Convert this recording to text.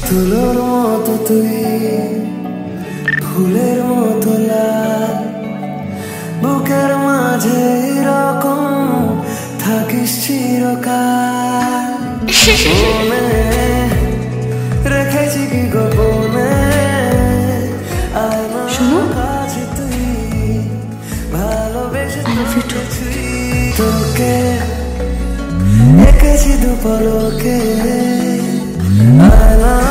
তুলোর মতো তুই, ফুলের মতো লাল, বুকের মাঝে এরকম থাকিস চিরকাল। মনে রেখেছি কি গোপনে, কাছে তুই ভালোবেসে তোকে এঁকেছি দুপলকে। I love